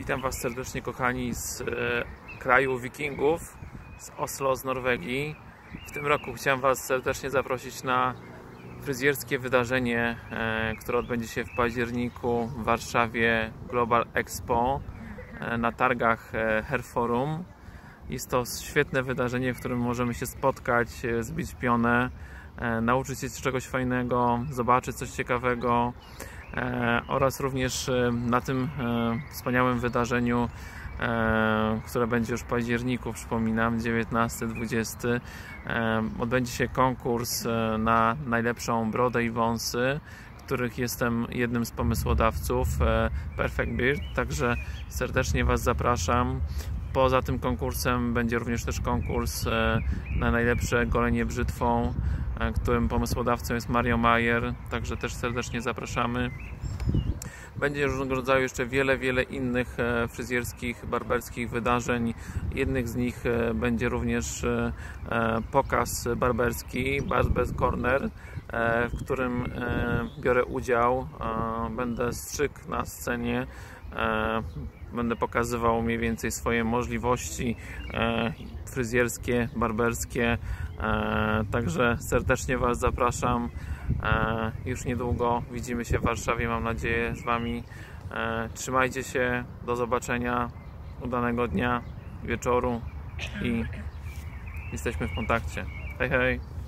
Witam Was serdecznie, kochani, z kraju Wikingów, z Oslo, z Norwegii. W tym roku chciałem Was serdecznie zaprosić na fryzjerskie wydarzenie, które odbędzie się w październiku w Warszawie, Global Expo, na targach Hairforum. Jest to świetne wydarzenie, w którym możemy się spotkać, zbić pionę, nauczyć się czegoś fajnego, zobaczyć coś ciekawego, oraz również na tym wspaniałym wydarzeniu, które będzie już w październiku, przypominam, 19-20, odbędzie się konkurs na najlepszą brodę i wąsy, których jestem jednym z pomysłodawców, Perfect Beard, także serdecznie Was zapraszam. Poza tym konkursem będzie również też konkurs na najlepsze golenie brzytwą, którym pomysłodawcą jest Mario Mayer, także też serdecznie zapraszamy. Będzie różnego rodzaju jeszcze wiele innych fryzjerskich, barberskich wydarzeń. Jednych z nich będzie również pokaz barberski, Barbers Corner, w którym biorę udział. Będę strzykł na scenie, będę pokazywał mniej więcej swoje możliwości fryzjerskie, barberskie, także serdecznie Was zapraszam. Już niedługo widzimy się w Warszawie, mam nadzieję, z Wami. Trzymajcie się, do zobaczenia, udanego dnia, wieczoru i jesteśmy w kontakcie. Hej, hej!